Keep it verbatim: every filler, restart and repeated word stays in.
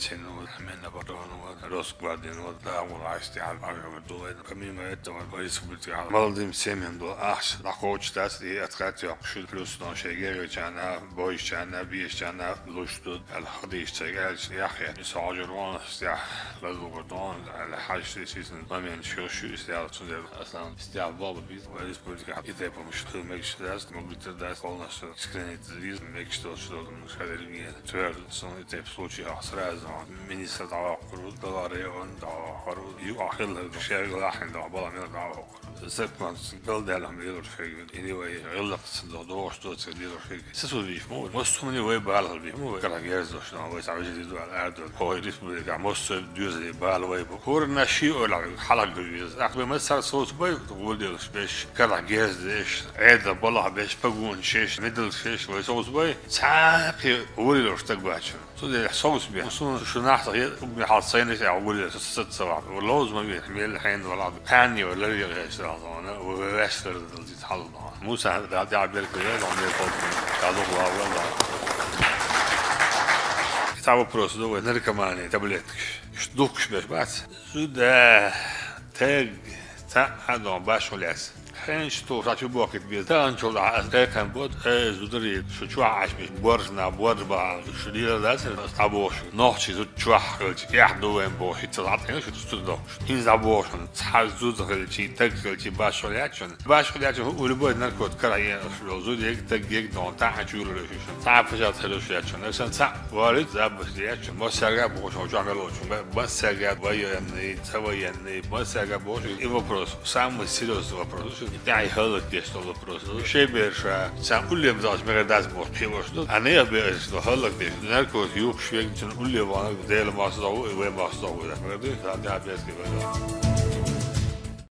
medicin och männabarn och roskvarden och dagolaiste على الدول كمية تمام كويس بتاع مالديم سيمين دو أحس لقوش تاس دي أتقطع شو فلوس نون شيء كأنا بويش كأنا بيش كأنا لوشتو الخديش تجعل يحيى يساعدون استيع للوقتون على حاجة سيسن ما من شو شو استيع تصير أصلا استيع بابا بيز وليس بودي إذا بمش تو ميكش داس مقدر داس قلنا شو سكرين تدريس ميكش تو شو مش هذا اللي تفعل صون إذا بسوتشي أسرع زمان مني سدعوا قرود دلاري وان دعوا قرود يو آخر الشيء راحن دعوا بلا من دعوا زت man spel där han vill för anyway relax då då står det det för så så vi må måste man ju bara hålla vi må kalla gärs då så vad jag vill då är då هو يريد måste du زي bara vad på korna شيء ولا حلق بيز اخر ما صار صوت باي تقول لي باش كلا جهاز ايش هذا بالله باش بقون شيش ميدل شيش وصوت باي ساقي ولي لو اشتاق باش صدق صوت بيه شو نحصل حاطين ايش اقول ست سبعة واللوز ما بيحمل الحين ولا ثاني ولا ايش أنا وواشر اللي تحلنا موسى هذا ده عبير كده عملي فوق كذا هو والله كتابه بروسدو ونركب معنا تابلتش شدوكش بس بس سودا تاج تا هذا باش ولاس حين شتو راتو بوقت بيز تان شو ده كان بود زودري شو شو عاش مش بورنا بوربا شو دي لاس تابوش نوحش زود شو حقلت يحدو وين بو حتى عطينا شو تستدو هين زابوش تحال زود غلتي تاكلتي باش ولاتشن باش ولاتشن هو اللي بود نركض كراي شو زود هيك تاك هيك دون تاع شو له شو تاع فجات حلو شو ياتشن عشان تاع وارد زاب بس ياتشن ما سرقا بوش شو عملوا شو ما سرقا ويا يعني تسوي يعني ما سرقا بوش ايفو بروس سام سيروس وبروس داعي هذا يشتغل بروسس شيء بيرشا سام كل يوم زاج مقداس بوش بيوش أنا بيرش هذا كده نركض يوك شوي كن كل يوم أنا ديل ما صدقوا وين ما صدقوا ده مقدر هذا بيرش كده